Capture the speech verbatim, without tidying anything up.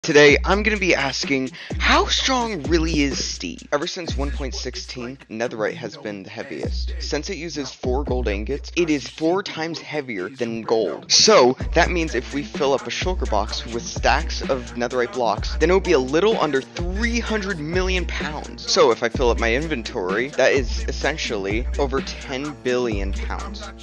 Today, I'm going to be asking, how strong really is Steve? Ever since one point sixteen, netherite has been the heaviest. Since it uses four gold ingots, it is four times heavier than gold. So, that means if we fill up a shulker box with stacks of netherite blocks, then it will be a little under three hundred million pounds. So, if I fill up my inventory, that is essentially over ten billion pounds.